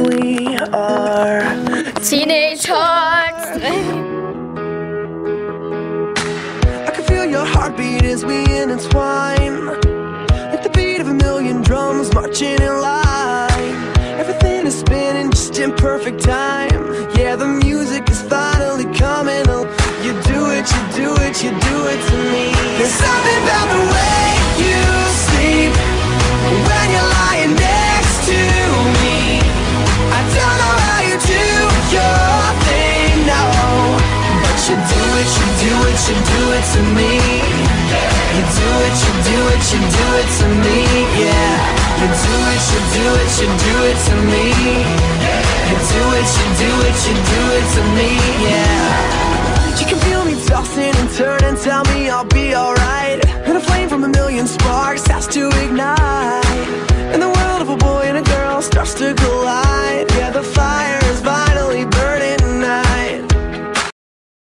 we are teenage hearts. I can feel your heartbeat as we intertwine, like the beat of a million drums marching in line. Everything is spinning just in perfect time. Yeah, the music is finally coming. You do it, you do it, you do it to me. There's something about the way you sleep when you're lying next to me. I don't know how you do your thing, no, but you do it, you do it, you do it to me. You do it, you do it, you do it to me, yeah. You do it, you do it, you do it to me. You do it, you do it, you do it to me, yeah. You can feel me tossing and turning, tell me I'll be alright. And a flame from a million sparks has to ignite, and the world of a boy and a girl starts to glow.